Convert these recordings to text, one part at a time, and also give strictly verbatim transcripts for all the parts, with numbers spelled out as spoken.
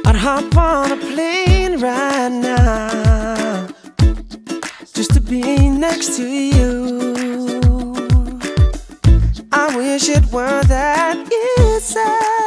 I'd hop on a plane right now just to be next to you. I wish it were that easy,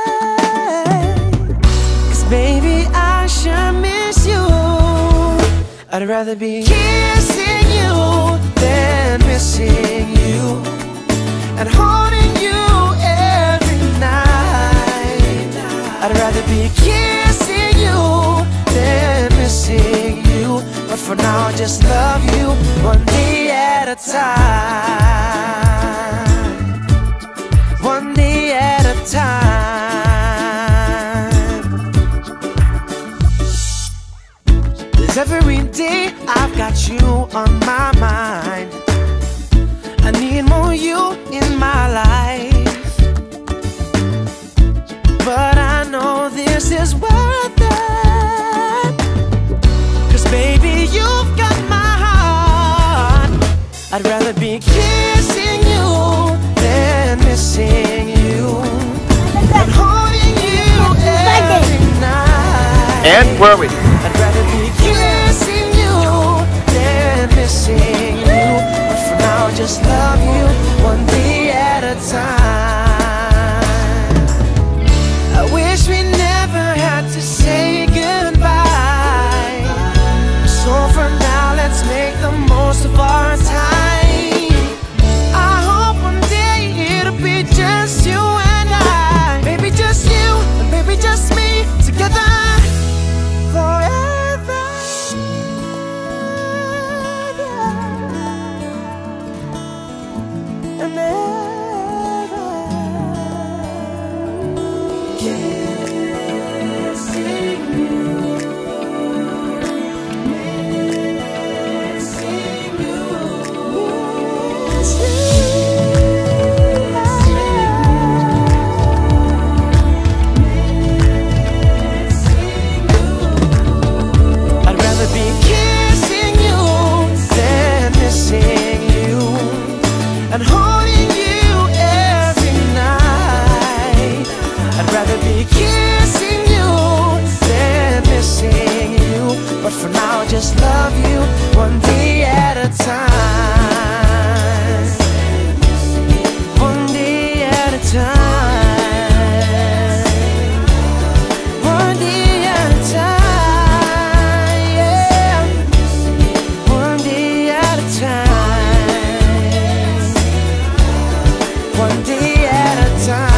'cause baby, I sure miss you. I'd rather be kissing you than missing you, and holding you every night. I'd rather be kissing you than missing you, but for now I just love you one day at a time. One day at a time. 'Cause every day I've got you on my mind. I need more you in my life, but I know this is worth it, 'cause baby, you've got my heart. I'd rather be kissing you than missing you, and holding you every night. And where are we? I'd rather be kissing you than missing you, but for now just love you one day at a time. I wish we never had to say goodbye, so for now let's make the most of our time. I hope one day it'll be just you and I, maybe just you and maybe just me, together forever. And ever. Kissing you, missing you, I'd rather be kissing you than missing you, and holding you every night. I'd rather be kissing you than missing you, but for now just love you one day at a time. One day at a time. One day at a time, yeah. One day at a time. One day at a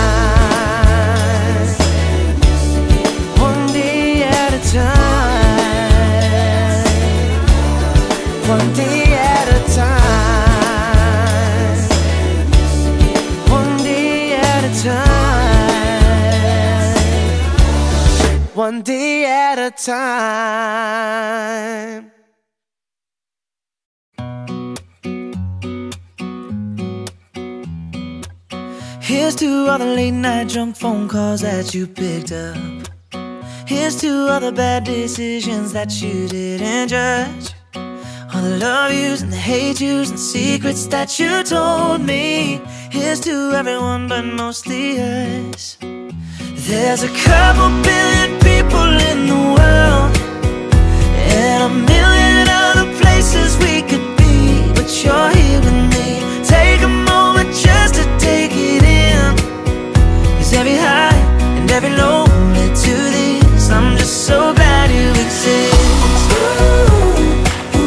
time. One day at a time. One day at a time. One day at a time. One day at a time. Here's to all the late night drunk phone calls that you picked up. Here's to all the bad decisions that you didn't judge. All the love yous and the hate yous and secrets that you told me. Here's to everyone but mostly us. There's a couple billion people in the world, and a million other places we could be, but you're here with me. Take a moment just to take it in, 'cause every high and every low led to this. I'm just so glad you exist. Ooh,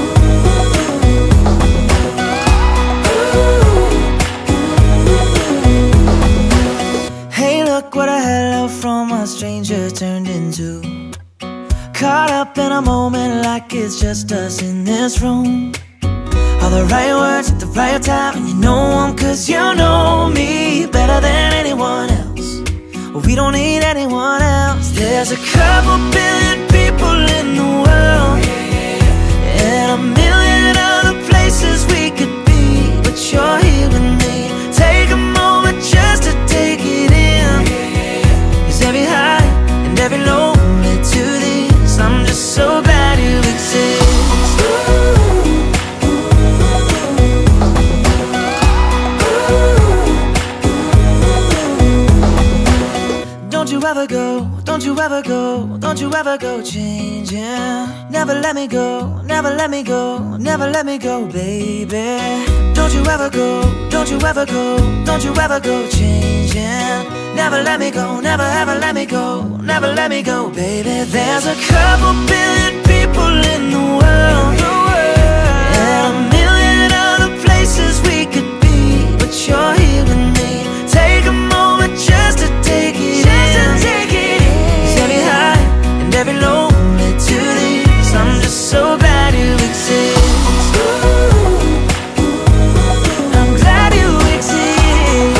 ooh. Hey, look what a hello from a stranger turned into. Caught up in a moment like it's just us in this room. All the right words at the right time, and you know them 'cause you know me better than anyone else. Well, we don't need anyone else. There's a couple billion people in the world, and a million other places we could be, but you're here with me. Take a moment just to take it in, 'cause every high and every low led to this. I'm just so glad you exist. Don't you you ever go, don't you ever go, don't you ever go changing. Never let me go, never let me go, never let me go, baby. Don't you ever go, don't you ever go, don't you ever go changing. Never let me go, never ever let me go, never let me go, baby. There's a couple billion people in the world, and a million other places we could be, but you're here with me. Take a moment just to take it just in. To take it in. Every high and every low led to this. I'm just so glad you exist. I'm glad you exist.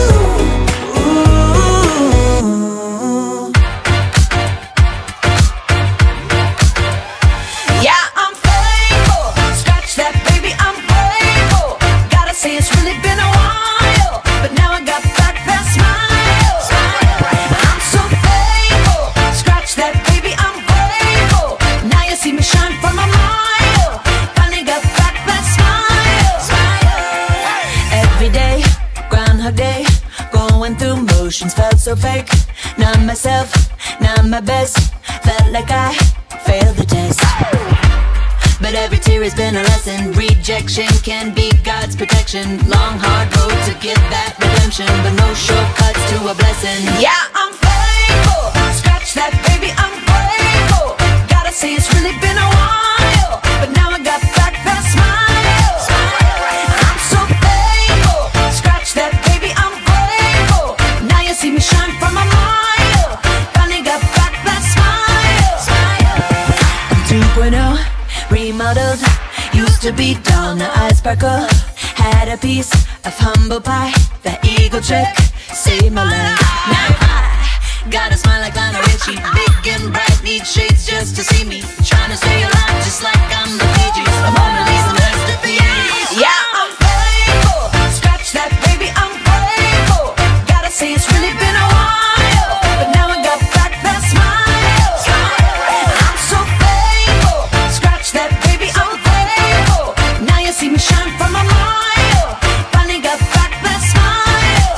Yeah, I'm faithful. Scratch that, baby, I'm grateful. Gotta say it's really been a while, but now I got back that smile. I'm so faithful. Scratch that, baby, I'm grateful. Now you see me shine from a mile. Finally got back that smile. Every day, Groundhog Day, going through motions, felt so fake. Not myself, not my best. Felt like I failed the test. But every tear has been a lesson. Rejection can be God's protection. Long hard road to get that redemption, but no shortcuts to a blessing. Yeah, I'm faithful. Scratch that, baby, I'm grateful. Gotta say it's really been a while, but now I got back that smile. I'm so faithful. Scratch that, baby, I'm grateful. Now you see me shine from a mile. Finally got back that smile. two point oh remodeled, used to be dull, now I sparkle. Had a piece of humble pie, that eagle trick saved my life. Now I got a smile like Lionel Richie, big and bright, need shades just to see me. Trying to stay alive just like I'm the Bee Gees, a Mona Lisa masterpiece. Yeah, I'm faithful. Scratch that, baby, I'm grateful. Gotta say it's really been a while, but now I got back that smile. I'm so faithful. Scratch that, baby, I'm grateful. Now you see me shine from a mile. Finally got back that smile.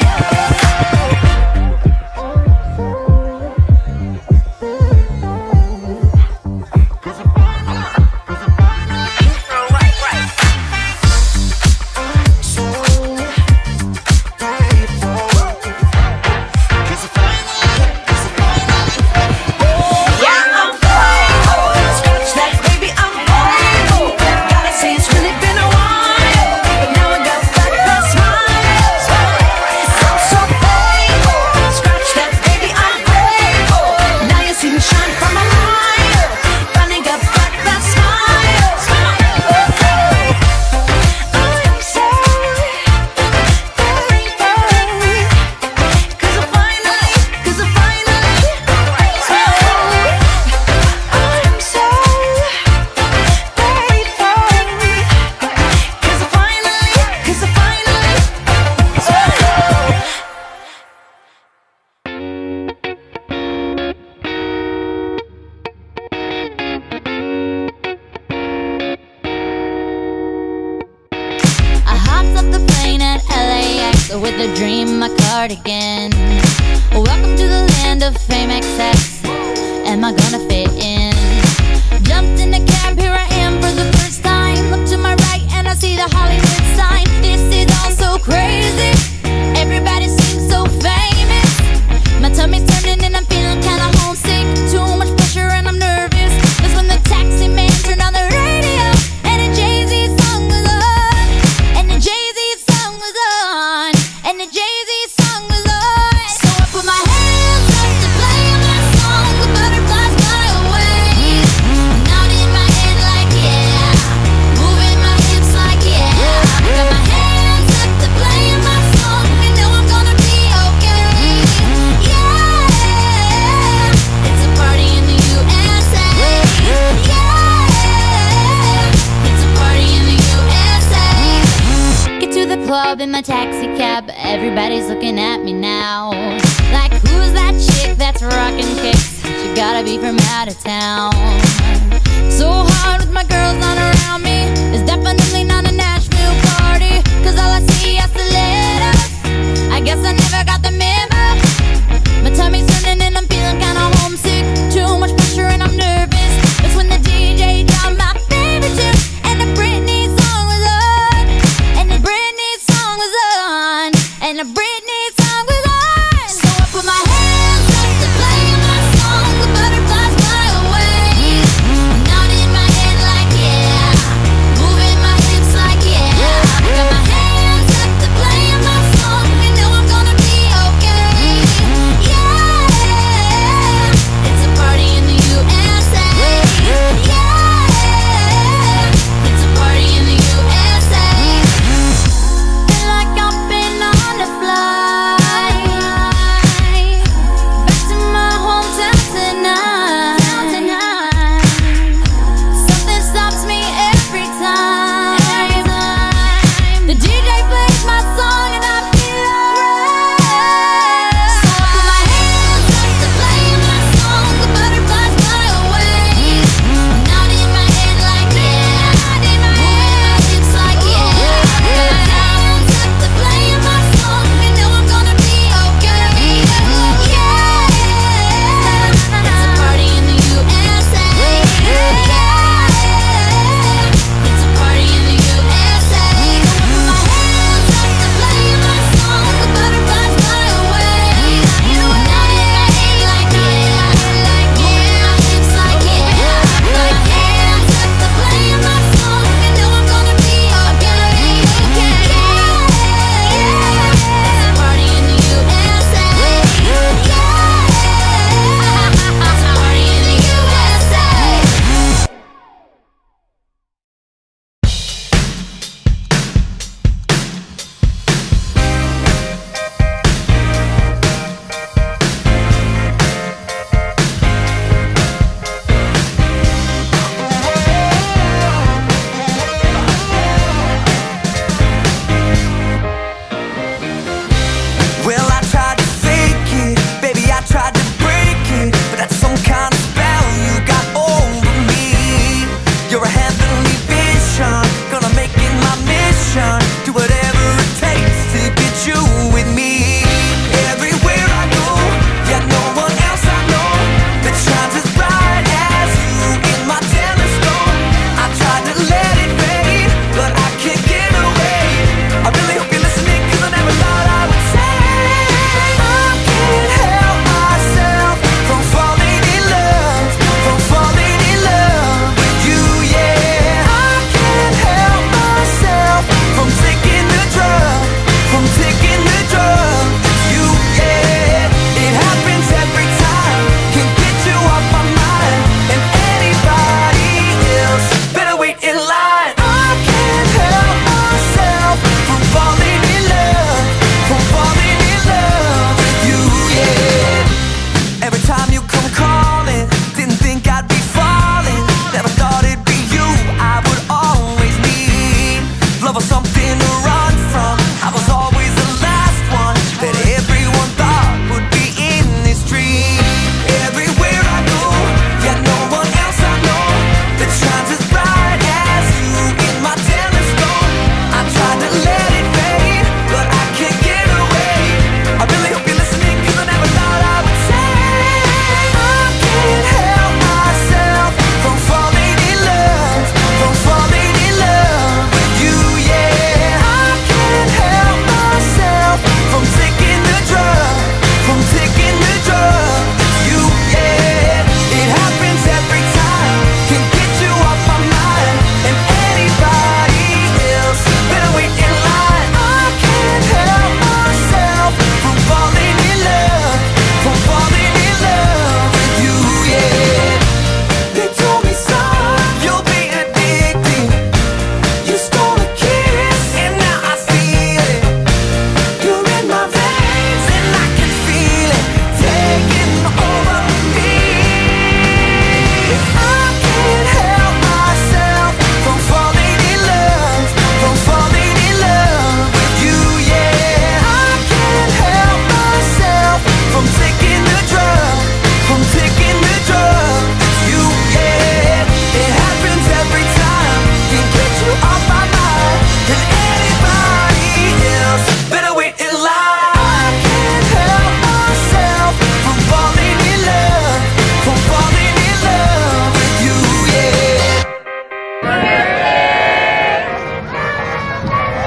Right, right. Yeah, I'm faithful. Scratch that, baby, I'm grateful. Gotta say it's really been a while, but now I got back that smile. I'm so faithful. Scratch that, baby, I'm grateful. Now you see me shine from a mile. Finally got back that smile. I'm so thankful, 'cause I finally, 'cause I finally, I'm so grateful, 'cause I finally, 'cause I finally. I hopped off the plane at L A X with a dream, my cardigan. Welcome to the land of fame excess. Am I gonna fit in? Jumped in the cab, here I am for the first time. Look to my right and I see the Hollywood sign. This is all so crazy. Everybody seems so famous. My tummy's turning and I'm feeling kinda homesick. Too much pressure and I'm nervous. That's when the taxi man turned on the radio and a Jay-Z song was on. And the Jay-Z song was on. And the Jay-Z song was on. So I put my hands up to play my song. The butterflies fly away. Nodding in my head like yeah, moving my hips like yeah. Got my hands up to play my song. You know I'm gonna be okay. Yeah, it's a party in the U S A. Yeah, it's a party in the U S A. Get to the club in my taxi cab. Everybody's looking at me now. Like, who's that chick that's rocking kicks? She gotta be from out of town. So hard with my girls not around me. It's definitely not a Nashville party, 'cause all I see is stilettos. I guess I never got the memo. My tummy's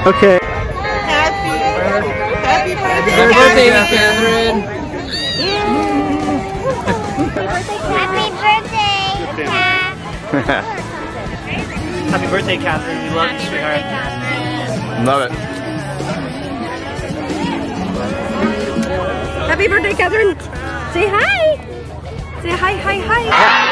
Okay. Happy, happy birthday, Happy birthday, Kathryn. Happy birthday, Kathryn. We love you, sweetheart. Love it. Happy birthday, Kathryn. Say hi. Say hi, hi, hi.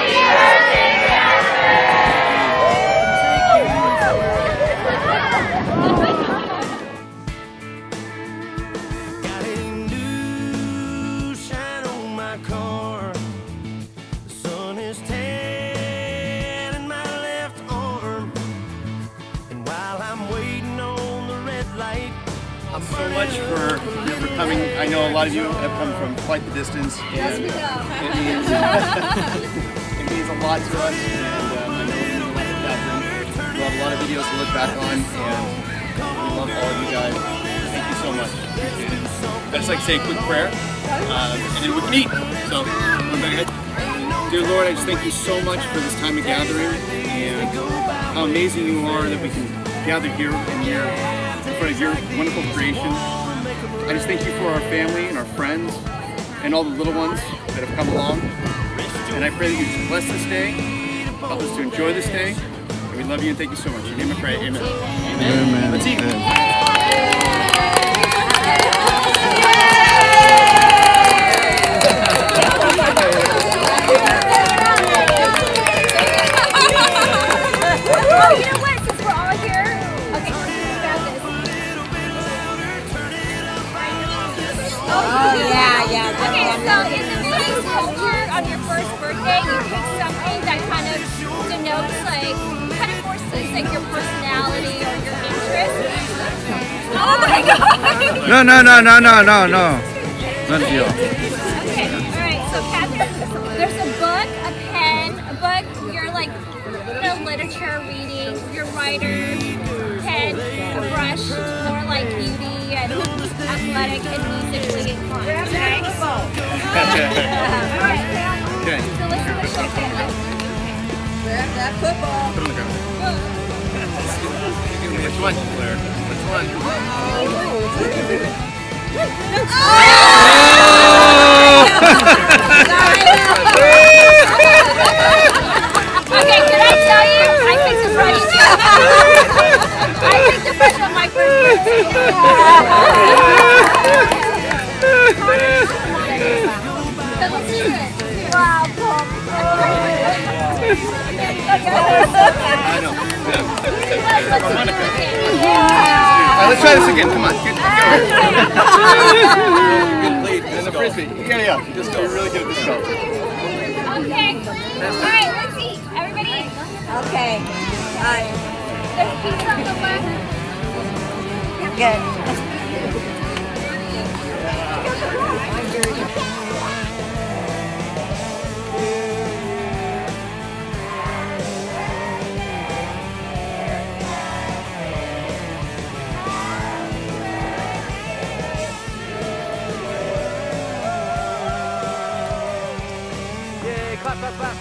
Got a new shine on my car. The sun is tan in my left arm. And while I'm waiting on the red light, I'm so much for, for coming. I know a lot of you have come from quite the distance. Yes, we have. It means, it means a lot to us, and uh, I know we love Kathryn. We'll have a lot of videos to look back on, and we love all of you guys. Thank you so much. Appreciate it. I'd just like to say a quick prayer, uh, and then we can eat. So, going back ahead. Dear Lord, I just thank you so much for this time of gathering, and how amazing you are that we can gather here in your in front of your wonderful creation. I just thank you for our family and our friends and all the little ones that have come along. And I pray that you just bless this day, help us to enjoy this day. And we love you and thank you so much. In your name I pray, amen. Amen. Amen. Let's eat. Oh, you know what? Since we're all here, okay, grab this. Oh, yeah, yeah. Okay, so in the Middle culture, on your first birthday, you pick something that kind of denotes, like, kind of forces, like, your personality or your interest. Oh my God! No, no, no, no, no, no, no. Not a deal. Okay, alright, so Kathryn, there's a book, a pen, a book, you're like, you know, literature, reading, your writer, pen, a brush, more like beauty and athletic and musically inclined, okay? Okay. So let's do a shake it. Grab that football. Put it on the ground. Which one, Claire? Which one? Okay, did I tell you? I picked the brush too. I picked the brush on my first birthday. So let's do it. Wow, Paul. I know. Harmonica. Alright, let's try this again. Come on. Get, Good lead. And the frisbee. Yeah, yeah. Disco. You're really good at disco. Okay. Alright, let's eat. Everybody eat. Okay. Alright. There's pizza on the left. Good. Yay, clap, clap, clap.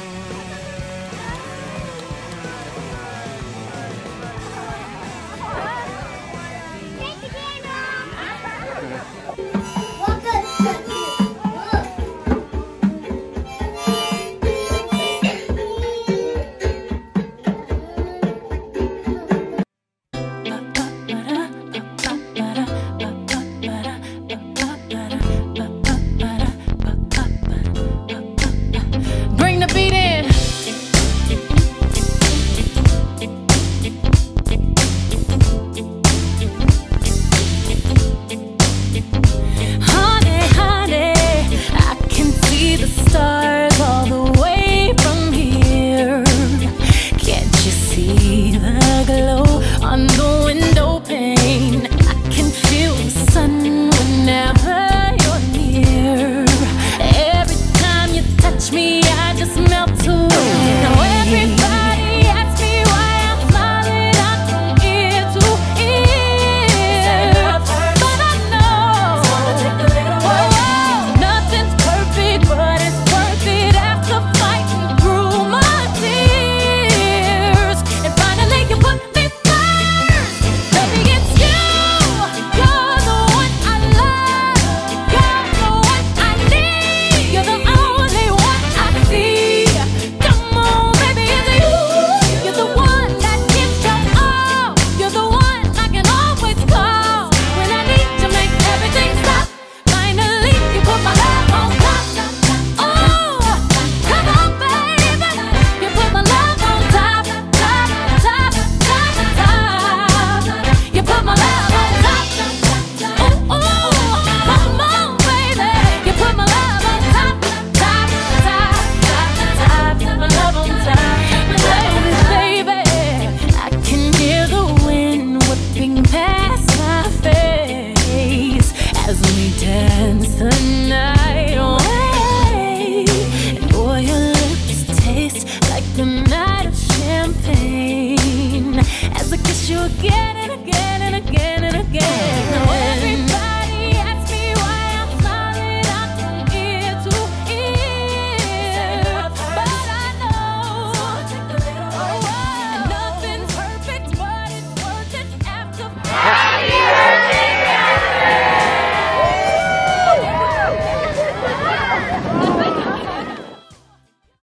Bring the beat in. again and again and again and again.